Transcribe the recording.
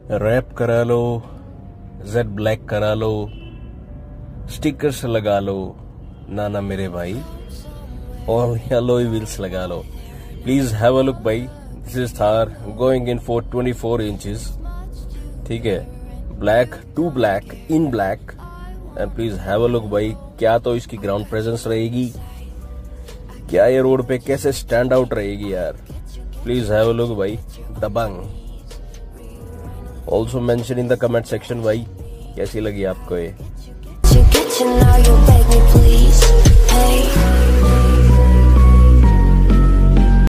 Rap करा लो, Z black करा लो, stickers लगा लो, नाना मेरे भाई, और एलॉय व्हील्स लगा लो। प्लीज हैव अ लुक भाई, this is Thar going in for 24 inches, ठीक है, black to black in black, and please have a look भाई। क्या तो इसकी ग्राउंड प्रेजेंस रहेगी, क्या ये रोड पे कैसे स्टैंड आउट रहेगी यार। प्लीज हैव अ लुक भाई, Dabangg. Also mention in the comment section भाई कैसी लगी आपको ये।